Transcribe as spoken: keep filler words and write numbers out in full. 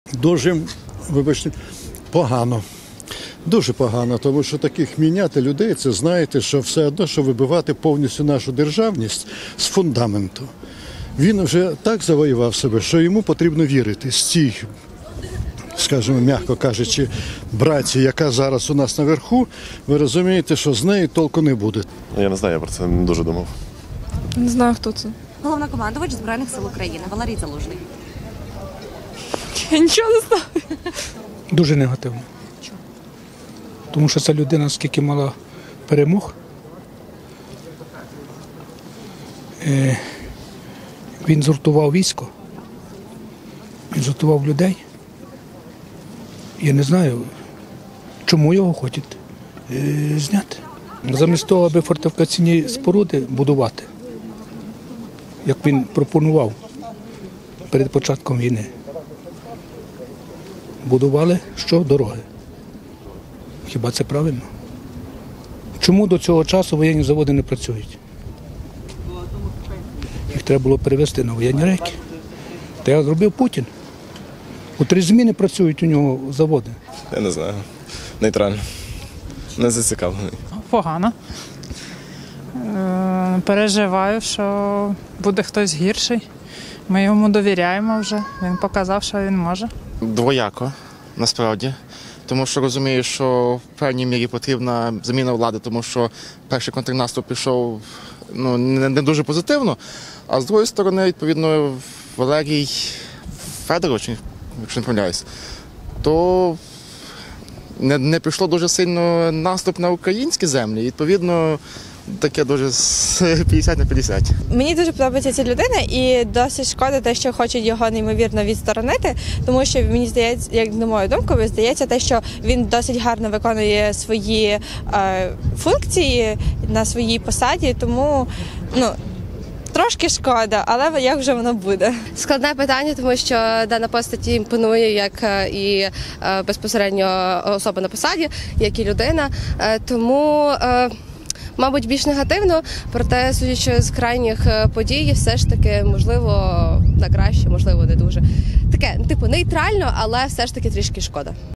Дуже, вибачте, погано. Дуже погано, тому що таких міняти людей, це знаєте, що все одно, що вибивати повністю нашу державність з фундаменту. Він вже так завоював себе, що йому потрібно вірити з цій, скажімо, м'яко кажучи, братці, яка зараз у нас наверху, ви розумієте, що з нею толку не буде. Я не знаю, я про це не дуже думав. Не знаю, хто це. Головнокомандувач Збройних сил України Валерій Залужний. Я нічого не знаю. Дуже негативно. Чому? Тому що ця людина, скільки мала перемог, е, він згуртував військо, він згуртував людей. Я не знаю, чому його хочуть е, зняти. Замість того, аби фортифікаційні споруди будувати, як він пропонував перед початком війни, будували що? Дороги. Хіба це правильно? Чому до цього часу воєнні заводи не працюють? Їх треба було перевести на воєнні рейки. Та я зробив Путін. У три зміни працюють у нього заводи. Я не знаю. Нейтрально. Не зацікавлений. Погано. Е, Переживаю, що буде хтось гірший. Ми йому довіряємо вже. Він показав, що він може. Двояко, насправді. Тому що розумію, що в певній мірі потрібна заміна влади, тому що перший контрнаступ пішов ну, не, не дуже позитивно. А з другої сторони, відповідно, Валерій Федорович, якщо не помиляюсь, то не, не пішло дуже сильно наступ на українські землі. Відповідно, таке дуже п'ятдесят на п'ятдесят. Мені дуже подобається ця людина і досить шкода те, що хочуть його неймовірно відсторонити, тому що мені здається, як на мою думку, здається те, що він досить гарно виконує свої е, функції на своїй посаді, тому ну, трошки шкода, але як вже воно буде? Складне питання, тому що дана постаті імпонує як і безпосередньо особа на посаді, як і людина, тому мабуть, більш негативно, проте, судячи з крайніх подій, все ж таки, можливо, на краще, можливо, не дуже. Таке, типу, нейтрально, але все ж таки трішки шкода.